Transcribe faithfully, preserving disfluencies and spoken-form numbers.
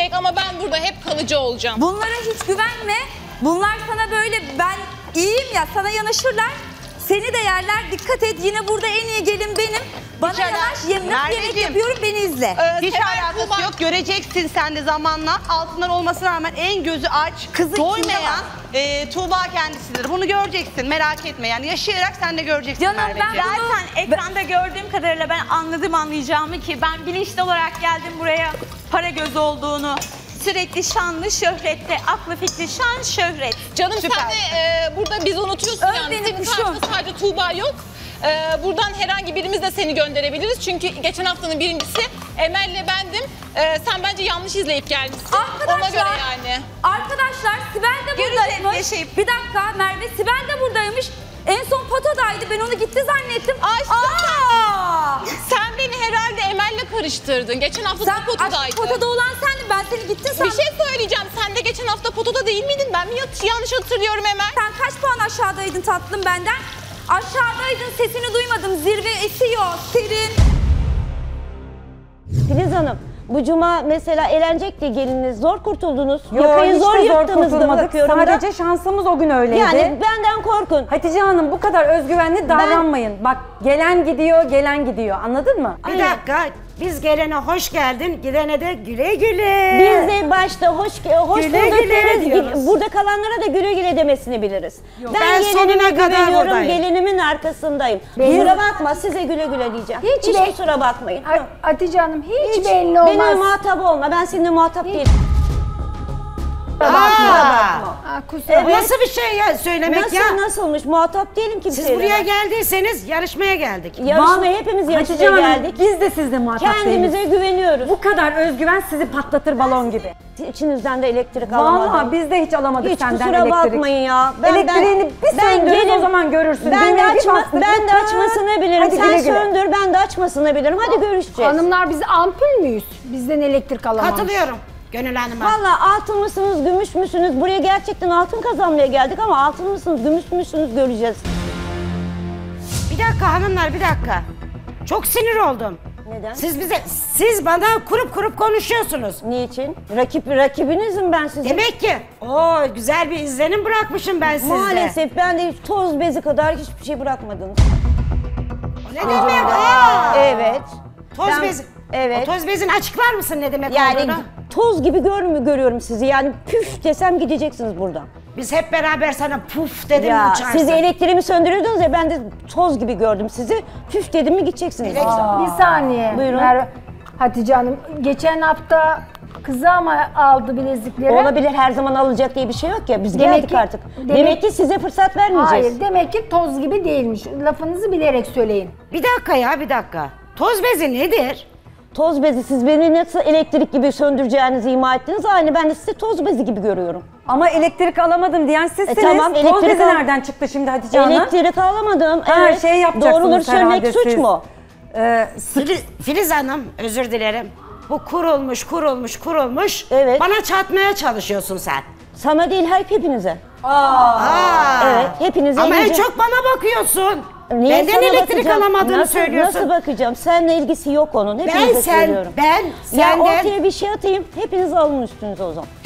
gidecek ama ben burada hep kalıcı olacağım. Bunlara hiç güvenme. Bunlar sana böyle ben iyiyim ya sana yanaşırlar. Seni de yerler. Dikkat et yine burada en iyi gelin benim. Bana Hiç yanaş yem, nasıl yemek yapıyorum beni izle. Ee, Hiç Seval alakası Tuğba- yok. Göreceksin sen de zamanla. Altından olmasına rağmen en gözü aç, Kızı doymayan e, Tuğba kendisidir. Bunu göreceksin. Merak etme. Yani yaşayarak sen de göreceksin. Canım, Merveciğim. ben bunu- Zaten ekranda gördüğüm kadarıyla ben anladım anlayacağımı ki ben bilinçli olarak geldim buraya para göz olduğunu. Sürekli şanlı şöhrette, aklı fikri şan şöhret. Canım Süper. sen de e, burada bizi unutuyorsun Öv yani. beni Senin kuşum. karşında sadece Tuğba yok. E, buradan herhangi birimiz de seni gönderebiliriz. Çünkü geçen haftanın birincisi Emel'le bendim. E, sen bence yanlış izleyip gelmişsin. Arkadaşlar, Ona göre yani. Arkadaşlar Sibel de buradaymış. yaşayıp- Bir dakika Merve Sibel de buradaymış. En son Pato'daydı ben onu gitti zannettim. Aşkım Aa! sen beni herhalde Emel'le karıştırdın. Geçen hafta Sen da Poto'daydı. aşkım Pato'da olan sendin ben seni gittin Bir sandım. şey söyleyeceğim. Sen de geçen hafta Poto'da değil miydin? Ben mi yat- yanlış hatırlıyorum Emel? Sen kaç puan aşağıdaydın tatlım benden? Aşağıdaydın sesini duymadım zirve esiyor serin. Filiz Hanım, bu cuma mesela eğlenecekti geliniz. Zor kurtuldunuz. Yok, Yakayı hiç zor de zor yırttınız da kurtulmadık. bakıyorum da. Sadece şansımız o gün öyleydi. Yani benden korkun. Hatice Hanım bu kadar özgüvenli davranmayın. Bak gelen gidiyor, gelen gidiyor. Anladın mı? Bir dakika, biz gelene hoş geldin, gidene de güle güle. Biz de başta hoş hoş Güle bulduk güle deriz. diyoruz. Burada kalanlara da güle güle demesini biliriz. Ben, Ben sonuna gelinime kadar güveniyorum, buradayım. gelinimin arkasındayım. Kusura bakma, size güle güle diyeceğim. Hiç, Hiç be- kusura bakmayın. Ay, Hatice Hanım hiç, Hiç belli olmaz. benimle muhatap olma, ben seninle muhatap değilim. Aa, Aa, kusura bu nasıl bir şey ya söylemek Nasıl, ya? nasılmış? Muhatap değilim kimseyle. Siz buraya ben. geldiyseniz yarışmaya geldik. Yarışmaya hepimiz Hatice yarışmaya Hanım geldik. biz de sizle muhatap Kendimize değiliz. güveniyoruz. Bu kadar özgüven sizi patlatır balon gibi. İçinizden de elektrik alamadım. Vallahi biz de hiç alamadık Hiç senden kusura elektrik. bakmayın ya. Elektriğini bir söndürürüz, o zaman görürsün. Ben de, Düğmeye bir açma, bastık, ben de pıt. açmasını bilirim. Hadi Sen güle güle. söndür, ben de açmasını bilirim. Hadi görüşeceğiz. Hanımlar biz ampul müyüz? Bizden elektrik alamamış. Katılıyorum Gönül Hanım'a. Vallahi altın mısınız, gümüş müsünüz? Buraya gerçekten altın kazanmaya geldik ama altın mısınız, gümüş müsünüz göreceğiz. Bir dakika hanımlar, bir dakika. Çok sinir oldum. Neden? Siz bize, siz bana kurup kurup konuşuyorsunuz. Niçin? Rakip, rakibinizim ben sizin. Demek ki o güzel bir izlenim bırakmışım ben sizde. Maalesef ben de hiç toz bezi kadar hiçbir şey bırakmadınız. Ne demek? Aa! Evet. Toz Ben- bezi. Evet. O toz bezini açıklar mısın ne demek Yani olduğunu? toz gibi görmü görüyorum sizi. Yani püf desem gideceksiniz buradan. Biz hep beraber sana puf dedim mi Ya uçarsın. siz elektriğimi söndürüyordunuz ya ben de toz gibi gördüm sizi. Püf dedim mi gideceksiniz. buradan. Bir saniye. Buyurun. Merve- Hatice Hanım geçen hafta kızı ama aldı bilezikleri. Olabilir, her zaman alacak diye bir şey yok ya. Biz Demek geldik ki- artık. Demek, demek- ki size fırsat vermeyeceğiz. Hayır demek ki toz gibi değilmiş. Lafınızı bilerek söyleyin. Bir dakika ya bir dakika. Toz bezi nedir? Toz bezi, siz beni nasıl elektrik gibi söndüreceğinizi ima ettiniz. Aynı ben de sizi toz bezi gibi görüyorum. Ama elektrik alamadım diyen sizsiniz. E tamam, Toz elektrik bezi al- nereden çıktı şimdi Hatice Hanım? Elektrik alamadım. Ha, Evet. şey yapacaksınız Doğruları söylemek herhalde suç siz. mu? Ee, Filiz, Filiz Hanım özür dilerim. Bu kurulmuş kurulmuş kurulmuş. Evet. Bana çatmaya çalışıyorsun sen. Sana değil, hep hepinize. Aa. Evet, hepinize. Ama en iyice- çok bana bakıyorsun. Niye Benden sana elektrik bakacağım? alamadığını nasıl, söylüyorsun. Nasıl bakacağım? Seninle ilgisi yok onun. Hepinize Ben sen, söylüyorum. ben Ya senden... ortaya bir şey atayım, hepiniz alın üstünüze o zaman.